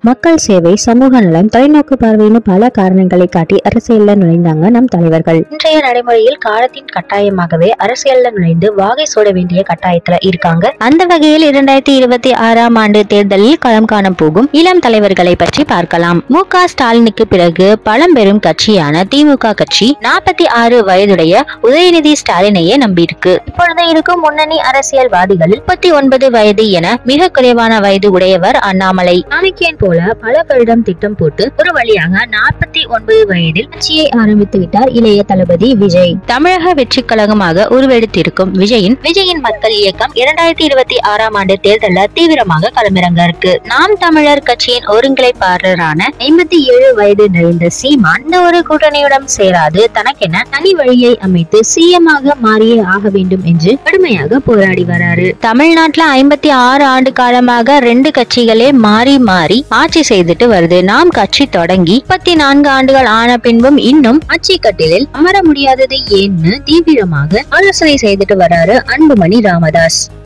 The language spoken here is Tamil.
மக்கள் சேவை, சமூக நலம், தொலைநோக்கு பார்வைன்னு பல காரணங்களை காட்டி அரசியல்ல நுழைந்தாங்க நம் தலைவர்கள். இன்றைய நடைமுறையில் காலத்தின் கட்டாயமாகவே அரசியல்ல நுழைந்து வாகை சூட வேண்டிய கட்டாயத்துல இருக்காங்க. அந்த வகையில் 2026ஆம் ஆண்டு தேர்தலில் களம் காண போகும் இளம் தலைவர்களை பற்றி பார்க்கலாம். மு.க. ஸ்டாலினுக்கு பிறகு பழம்பெரும் கட்சியான திமுக கட்சி 46 வயதுடைய உதயநிதி ஸ்டாலினையே நம்பியிருக்கு. இப்பொழுது இருக்கும் முன்னணி அரசியல்வாதிகளில் 39 வயது என மிக குறைவான வயது உடையவர் அண்ணாமலை. சாணக்கியன் போல பல வருடம் திட்டம் போட்டு ஒரு வழியாக 49 வயதில் கட்சியை ஆரம்பித்து விட்டார் இளைய தளபதி விஜய். தமிழக வெற்றி கழகமாக உருவெடுத்திருக்கும் விஜயின் மக்கள் இயக்கம் 2026ஆம் ஆண்டு தேர்தலில் தீவிரமாக களமிறங்க இருக்கு. நாம் தமிழர் கட்சியின் ஒருங்கிணைப்பாளரான 57 வயது நிறைந்த சீமான் இந்த ஒரு கூட்டணியுடன் சேராது தனக்கென தனி வழியை அமைத்து சிஎம் ஆக மாறியே ஆக வேண்டும் என்று கடுமையாக போராடி வராரு. தமிழ்நாட்டுல 56 ஆண்டு காலமாக 2 கட்சிகளே மாறி ஆட்சி செய்துட்டு வருது. நாம் கட்சி தொடங்கி 34 ஆண்டுகள் ஆன பின்பும் இன்னும் ஆட்சி கட்டிலில் அமர முடியாதது ஏன்னு தீவிரமாக ஆலோசனை செய்துட்டு வராரு அன்புமணி ராமதாஸ்.